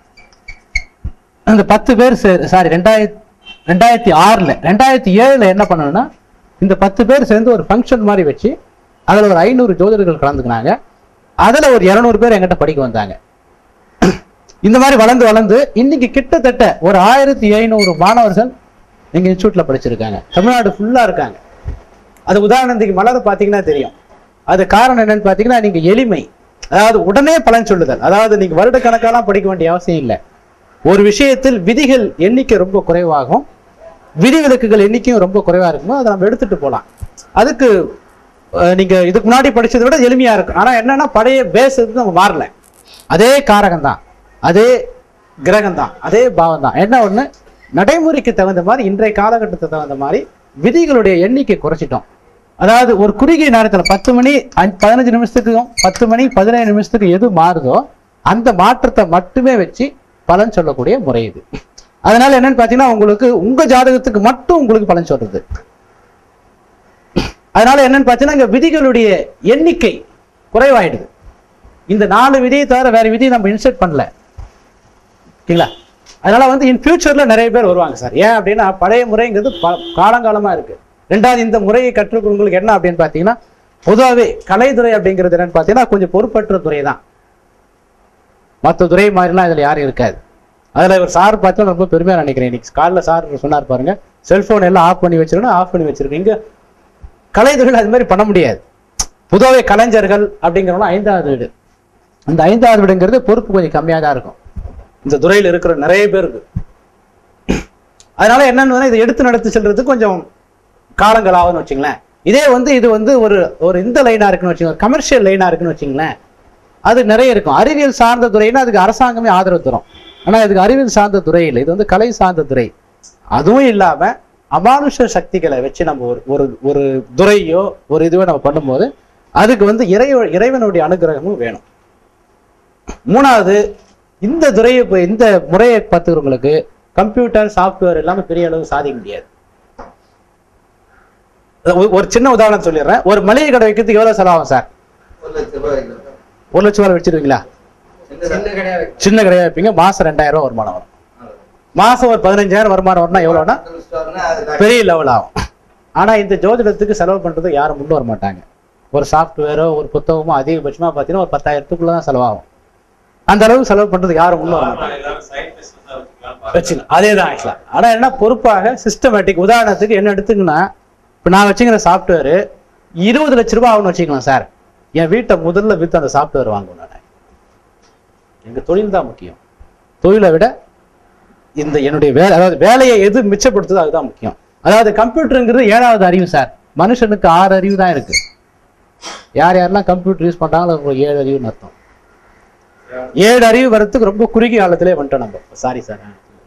S1: அந்த பத்து பேர் சாரி ரெண்டாயிரத்தி ரெண்டாயிரத்தி ஆறுல ரெண்டாயிரத்தி ஏழுல என்ன பண்ணணும்னா, இந்த பத்து பேர் சேர்ந்து ஒரு ஃபங்க்ஷன் மாதிரி வச்சு அதுல ஒரு ஐநூறு ஜோதிடர்கள் கலந்துக்கினாங்க. அதுல ஒரு இருநூறு பேர் எங்கிட்ட படிக்க வந்தாங்க. இந்த மாதிரி வளர்ந்து வளர்ந்து இன்னைக்கு கிட்டத்தட்ட ஒரு ஆயிரத்தி ஐநூறு மாணவர்கள் எங்க இன்ஸ்டியூட்ல படிச்சிருக்காங்க. தமிழ்நாடு ஃபுல்லா இருக்காங்க. அது உதாரணத்துக்கு மலர் பார்த்தீங்கன்னா தெரியும். அது காரணம் என்னன்னு பார்த்தீங்கன்னா, நீங்க எளிமை, அதாவது உடனே பலன் சொல்லுதல். அதாவது நீங்க வருட கணக்கெல்லாம் படிக்க வேண்டிய அவசியம் இல்லை. ஒரு விஷயத்தில் விதிகள் எண்ணிக்கை ரொம்ப குறைவாகும், விதிவிலக்குகள் எண்ணிக்கையும் ரொம்ப குறைவா இருக்குமோ அதை நம்ம எடுத்துட்டு போகலாம். அதுக்கு நீங்க இதுக்கு முன்னாடி படிச்சதை விட எளிமையா இருக்கும். ஆனா என்னன்னா, பழைய பேஸ் நம்ம மாறல, அதே காரகம் தான், அதே கிரகம் தான், அதே பாவம் தான். என்ன ஒண்ணு, நடைமுறைக்கு தகுந்த மாதிரி இன்றைய காலகட்டத்துக்கு தகுந்த மாதிரி விதிகளுடைய எண்ணிக்கை குறைச்சிட்டோம். அதாவது ஒரு குறுகிய நேரத்தில் பத்து மணி பதினஞ்சு நிமிஷத்துக்கும் பத்து மணி பதினேழு நிமிஷத்துக்கு எது மாறுதோ அந்த மாற்றத்தை மட்டுமே வச்சு பலன் சொல்லக்கூடிய முறை இது. அதனால என்னன்னு பாத்தீங்கன்னா, உங்களுக்கு உங்க ஜாதகத்துக்கு மட்டும் உங்களுக்கு பலன் சொல்றது. அதனால என்னன்னு பாத்தீங்கன்னா, இங்க விதிகளுடைய எண்ணிக்கை குறைவாயிடுது. இந்த நாலு விதியை தவிர வேற விதியை நம்ம இன்சர்ட் பண்ணல, சரிங்களா? அதனால வந்து இன் ஃபியூச்சர்ல நிறைய பேர் வருவாங்க சார். ஏன் அப்படின்னா, பழைய முறைங்கிறது காலங்காலமா இருக்கு. ரெண்டாவது இந்த முறையை கற்றுக்கொள்வங்களுக்கு என்ன அப்படின்னு பாத்தீங்கன்னா, பொதுவாகவே கலைத்துறை அப்படிங்கிறது என்னன்னு பாத்தீங்கன்னா கொஞ்சம் பொறுப்பற்ற துறை தான். மற்ற துறை மாதிரிலாம் இதுல யாரும் இருக்காது. அதுல ஒரு சார் பார்த்தா ரொம்ப பெருமையா நினைக்கிறேன். இன்னைக்கு காலைல சார் சொன்னார் பாருங்க, செல்போன் எல்லாம் ஆஃப் பண்ணி வச்சிருக்கணும், ஆஃப் பண்ணி வச்சிருக்கேன். இங்க கலைத்துறையில் அது மாதிரி பண்ண முடியாது. பொதுவாகவே கலைஞர்கள் அப்படிங்கிறவங்க ஐந்தாவது வீடு. அந்த ஐந்தாவது வீடுங்கிறது பொறுப்பு கொஞ்சம் கம்மியாக தான் இருக்கும் இந்த துறையில் இருக்கிற நிறைய பேருக்கு. அதனால என்னன்னு இதை எடுத்து நடத்தி செல்றதுக்கு கொஞ்சம் காலங்கள் ஆகும்னு வச்சுங்களேன். இதே வந்து இது வந்து ஒரு ஒரு இந்த லைனா இருக்குன்னு வச்சுக்கோங்க, கமர்ஷியல் லைனா இருக்குன்னு வச்சுங்களேன், அது நிறைய இருக்கும். அறிவியல் சார்ந்த துறைன்னா அதுக்கு அரசாங்கமே ஆதரவு தரும். ஆனா இதுக்கு அறிவியல் சார்ந்த துறை இல்லை, இது வந்து கலை சார்ந்த துறை. அதுவும் இல்லாம அமானுஷ சக்திகளை வச்சு நம்ம ஒரு ஒரு ஒரு துறையோ ஒரு இதுவோ நம்ம பண்ணும்போது அதுக்கு வந்து இறை இறைவனுடைய அனுகிரகமும் வேணும். மூணாவது, இந்த துறையை இந்த முறையை பார்த்துக்கிறவங்களுக்கு கம்ப்யூட்டர் சாஃப்ட்வேர் எல்லாமே பெரிய அளவு சாதிக்க முடியாது. ஒரு சின்ன உதாரணம் சொல்லிடுறேன். ஒரு மளிகை கடை வைக்கிறதுக்கு எவ்வளவு செலவாகும் சார்? ஒரு லட்சம் ரூபாய் வச்சிருவீங்களா? சின்ன கடையா வைப்பீங்க, மாசம் ரெண்டாயிரம் ரூபாய் வருமானம் வரும். மாசம் ஒரு பதினஞ்சாயிரம் வருமானம் வரணும் எவ்வளோன்னா பெரிய லெவல் ஆகும். ஆனா இந்த ஜோதிடத்துக்கு செலவு பண்றது யாரும் முன் வர மாட்டாங்க. ஒரு சாஃப்ட்வேரோ ஒரு புத்தகமோ அதிகபட்சமா பார்த்தீங்கன்னா ஒரு பத்தாயிரத்துக்குள்ள தான் செலவாகும். அந்த அளவுக்கு செலவு பண்றது யாரும் முன் வர மாட்டாங்க. வச்சுக்கலாம் அதே தான் ஆக்சுவலா. ஆனா என்ன பொறுப்பாக சிஸ்டமேட்டிக். உதாரணத்துக்கு என்ன எடுத்துங்கன்னா, இப்போ நான் வச்சுக்கிற சாஃப்ட்வேரு இருபது லட்ச ரூபாய் ஆகும்னு வச்சுக்கலாம் சார். என் வீட்டை முதல்ல வித்து அந்த சாஃப்ட்வேர் வாங்குவேன் நான். எங்க தொழில் தான் முக்கியம். தொழிலை விட இந்த என்னுடைய வேலை, அதாவது வேலையை எது மிச்சப்படுத்துதோ அதுதான் முக்கியம். அதாவது கம்ப்யூட்டருங்கிறது ஏழாவது அறிவு சார். மனுஷனுக்கு ஆறு அறிவு தான் இருக்கு. யார் யாரெல்லாம் கம்ப்யூட்டர் யூஸ் பண்றாங்களோ உங்களுக்கு ஏழு அறிவுன்னு அர்த்தம். ஏழு அறிவு வரத்துக்கு ரொம்ப குறுகிய காலத்திலே வந்துட்டோம் நம்ம. Sorry sir.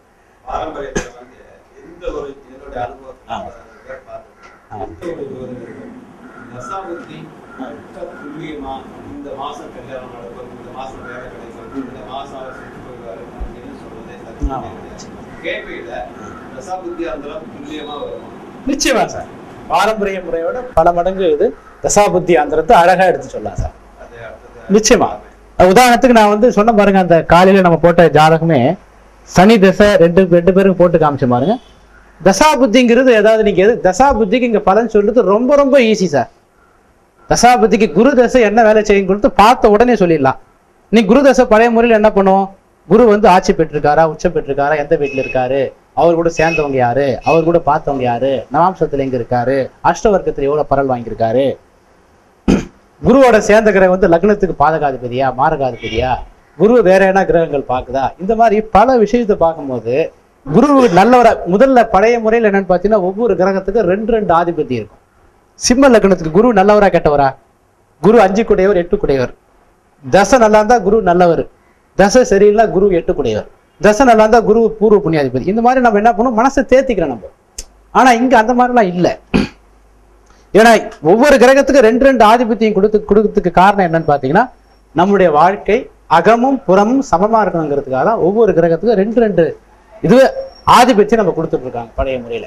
S1: நிச்சயமா சார். பாரம்பரிய முறையோட பல மடங்கு இது தசாபுத்தி அந்தரத்தை அழகா எடுத்து சொல்லலாம் சார். நிச்சயமா. உதாரணத்துக்கு நான் வந்து சொன்ன பாருங்க, அந்த காலையில நம்ம போட்ட ஜாதகமே சனி தசை ரெண்டு ரெண்டு பேரும் போட்டு காமிச்ச பாருங்க. தசாபுத்திங்கிறது ஏதாவது நீங்க எது தசாபுத்திக்கு இங்க பலன் சொல்றது ரொம்ப ரொம்ப ஈஸி சார். தசாபுத்திக்கு குரு தசை என்ன வேலை செய்யும் கொடுத்து பார்த்த உடனே சொல்லிடலாம். நீ குரு தசை பழைய முறையில் என்ன பண்ணுவோம், குரு வந்து ஆட்சி பெற்றிருக்காரா, உச்சம் பெற்றிருக்காரா, எந்த வீட்டுல இருக்காரு, அவர் கூட சேர்ந்தவங்க யாரு, அவர் கூட பார்த்தவங்க யாரு, நவாம்சத்துல எங்க இருக்காரு, அஷ்டவர்க்கத்துல எவ்வளவு பரல் வாங்கியிருக்காரு, குருவோட சேர்ந்த கிரகம் வந்து லக்னத்துக்கு பாதகாதிபதியா மாரகாதிபதியா, குரு வேற என்ன கிரகங்கள் பாக்குதா, இந்த மாதிரி பல விஷயத்தை பார்க்கும்போது குரு நல்லவரா. முதல்ல பழைய முறையில் என்னன்னு பார்த்தீங்கன்னா ஒவ்வொரு கிரகத்துக்கு ரெண்டு ரெண்டு ஆதிபதி இருக்கும். சிம்ம லக்னத்துக்கு குரு நல்லவரா கெட்டவரா, குரு அஞ்சு குடையவர் எட்டு குடையவர். தசை நல்லா இருந்தா குரு நல்லவர், தசை சரியில்லை குரு எட்டு குடையவர். தசை நல்லா இருந்தா குரு பூர்வ புண்ணியாதிபதி. இந்த மாதிரி நம்ம என்ன பண்ணுவோம், மனசை தேத்திக்கிறோம் நம்ம. ஆனா இங்க அந்த மாதிரிலாம் இல்லை. ஏன்னா ஒவ்வொரு கிரகத்துக்கு ரெண்டு ரெண்டு ஆதிபத்தியம் கொடுத்து கொடுக்கறதுக்கு காரணம் என்னன்னு பாத்தீங்கன்னா நம்முடைய வாழ்க்கை அகமும் புறமும் சமமா இருக்கணுங்கிறதுக்காக ஒவ்வொரு கிரகத்துக்கும் ரெண்டு ரெண்டு இதுவே ஆதிபத்தியம் நம்ம கொடுத்துட்டு இருக்காங்க பழைய முறையில.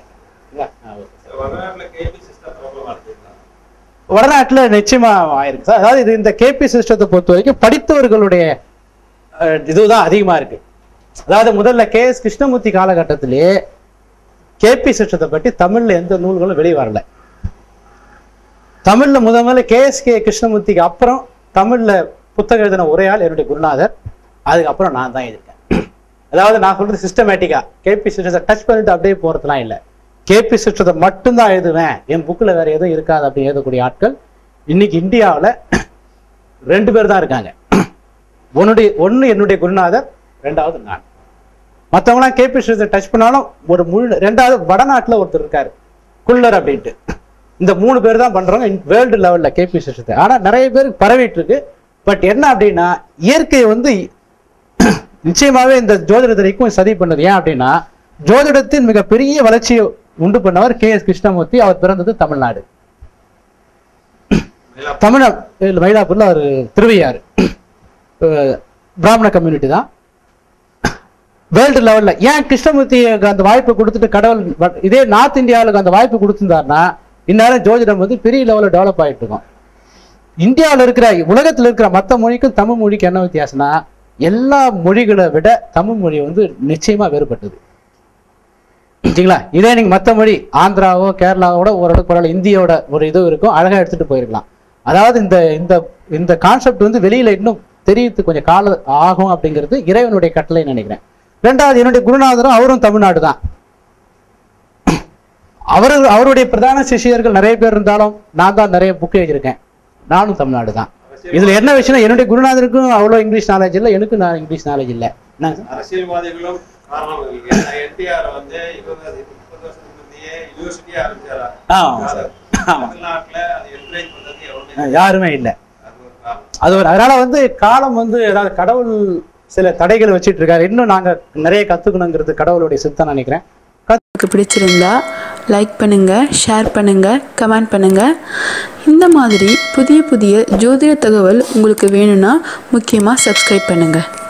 S1: வடநாட்டுல நிச்சயமா ஆயிருக்கு சார். அதாவது இது இந்த கேபி சிஸ்டத்தை பொறுத்த வரைக்கும் படித்தவர்களுடைய இதுதான் அதிகமா இருக்கு. அதாவது முதல்ல கே எஸ் கிருஷ்ணமூர்த்தி காலகட்டத்திலேயே கேபி சிஸ்டத்தை பற்றி தமிழ்ல எந்த நூல்களும் வெளியே வரல. தமிழ்ல முதல் முதல்ல கே எஸ் கே கிருஷ்ணமூர்த்திக்கு அப்புறம் தமிழ்ல புத்தகம் எழுதின உரையால் என்னுடைய குருநாதர், அதுக்கப்புறம் நான் தான் எழுதியிருக்கேன். அதாவது நான் சொல்றது சிஸ்டமேட்டிக்கா கேபி சிஸ்டத்தை டச் பண்ணிட்டு அப்படியே போறதுலாம் இல்லை. கேபி சிஸ்டத்தை மட்டும்தான் எழுதுவேன், என் புக்கில் வேற எதுவும் இருக்காது அப்படின்னு எழுதக்கூடிய ஆட்கள் இன்னைக்கு இந்தியாவில் ரெண்டு பேர் தான் இருக்காங்க. உன்னுடைய ஒன்று என்னுடைய குருநாதர், ரெண்டாவது நான். மற்றவங்களாம் கேபி சிஸ்டத்தை டச் பண்ணாலும் ஒரு முழு ரெண்டாவது வடநாட்டில் ஒருத்தர் இருக்காரு குள்ளர் அப்படின்ட்டு. இந்த மூணு பேர் தான் பண்றாங்க வேர்ல்டு லெவல்ல கேபி சிஸ்டத்தை. ஆனா நிறைய பேருக்கு பரவிட்டு இருக்கு. பட் என்ன அப்படின்னா இயற்கையை வந்து நிச்சயமாவே இந்த ஜோதிடத்திற்கும் சதி பண்ணது. ஏன் அப்படின்னா ஜோதிடத்தின் மிகப்பெரிய வளர்ச்சியை உண்டு பண்ணவர் கே எஸ் கிருஷ்ணமூர்த்தி. அவர் பிறந்தது தமிழ்நாடு, தமிழ்நாடு மயிலாப்பூர்ல அவர் திருவையாறு பிராமண கம்யூனிட்டி தான். வேர்ல்டு லெவல்ல ஏன் கிருஷ்ணமூர்த்தி அந்த வாய்ப்பை கொடுத்துட்டு கடவுள் இதே நார்த் இந்தியாவுக்கு அந்த வாய்ப்பு கொடுத்திருந்தாருன்னா இந்நேரம் ஜோதிடம் வந்து பெரிய லெவலில் டெவலப் ஆகிட்டு இருக்கும். இந்தியாவில் இருக்கிற உலகத்தில் இருக்கிற மற்ற மொழிக்கும் தமிழ் மொழிக்கு என்ன வித்தியாசம்னா எல்லா மொழிகளை விட தமிழ் மொழி வந்து நிச்சயமா வேறுபட்டது. சரிங்களா? இதே நீங்க மற்ற மொழி ஆந்திராவோ கேரளாவோட ஓரளவுக்கு பரவாயில்ல, இந்தியோட ஒரு இது இருக்கும், அழகா எடுத்துட்டு போயிருக்கலாம். அதாவது இந்த இந்த இந்த கான்செப்ட் வந்து வெளியில இன்னும் தெரியறதுக்கு கொஞ்சம் காலம் ஆகும் அப்படிங்கிறது இறைவனுடைய கட்டளை நினைக்கிறேன். ரெண்டாவது என்னுடைய குருநாதரும் அவரும் தமிழ்நாடு தான். அவரு அவருடைய பிரதான சிஷியர்கள் நிறைய பேர் இருந்தாலும் நான் தான் நிறைய புக் எழுதியிருக்கேன், நானும் தமிழ்நாடு தான். இதுல என்ன விஷயம், என்னுடைய குருநாதருக்கும் அவ்வளோ இங்கிலீஷ் நாலேஜ் இல்லை, எனக்கு நான் இங்கிலீஷ் நாலேஜ் இல்லை.
S2: அரசியல்வாதிகளும் வந்து
S1: யாருமே இல்லை. அது ஒரு அதனால வந்து காலம் வந்து ஏதாவது கடவுள் சில தடைகளை வச்சுட்டு இருக்காரு. இன்னும் நாங்க நிறைய கத்துக்கணுங்கிறது கடவுளுடைய சித்தம் நினைக்கிறேன்.
S3: பிடிச்சிருந்தா லைக் பண்ணுங்கள், ஷேர் பண்ணுங்கள், கமெண்ட் பண்ணுங்கள். இந்த மாதிரி புதிய புதிய ஜோதிட தகவல் உங்களுக்கு வேணும்னா முக்கியமாக சப்ஸ்கிரைப் பண்ணுங்கள்.